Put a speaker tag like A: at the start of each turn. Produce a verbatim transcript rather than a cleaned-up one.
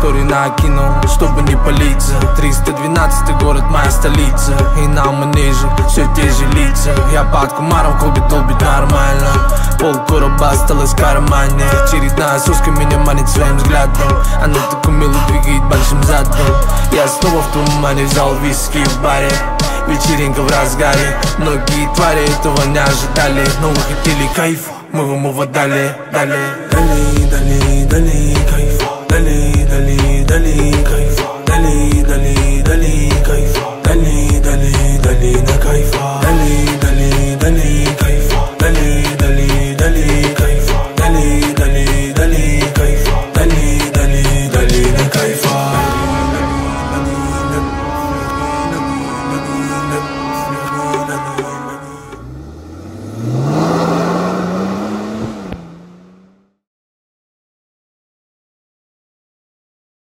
A: истории накинул, чтобы не палиться. Триста двенадцатый город, моя столица, и нам и ниже все те же лица. Я под кумаром, клубе долбит нормально. Пол короба осталось в кармане. Очередная соска меня манит своим взглядом. Она такой мило двигает большим задом. Я снова в тумане, взял виски в баре. Вечеринка в разгаре. Многие твари этого не ожидали, но вы хотели кайф, мы вам его дали, дали. Дали, дали, дали кайф. Дали, дали, дали кайф. Дали, дали, дали кайф. Дали, дали, дали на кайфа. Дали, дали, дали кайф. Дали,